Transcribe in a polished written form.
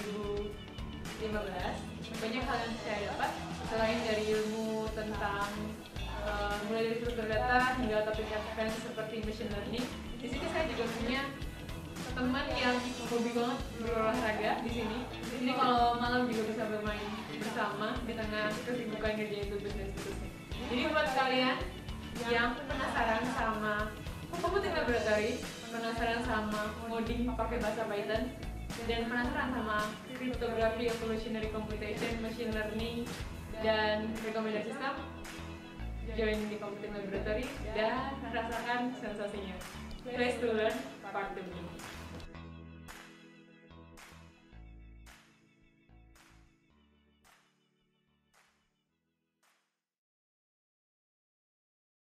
2015, banyak hal yang saya dapat selain dari ilmu tentang mulai dari struktur data hingga topik referensi seperti machine learning. Di sini saya juga punya teman yang hobi banget berolahraga di sini. Jadi kalau malam juga bisa bermain bersama di tengah kesibukan kerja tugas dan seterusnya. Jadi buat kalian yang penasaran sama computing laboratory, penasaran sama coding pakai bahasa Python, dan penasaran sama cryptography, evolutionary computation, machine learning, dan recommended system, join di computing laboratory dan rasakan sensasinya. Place to learn part 2.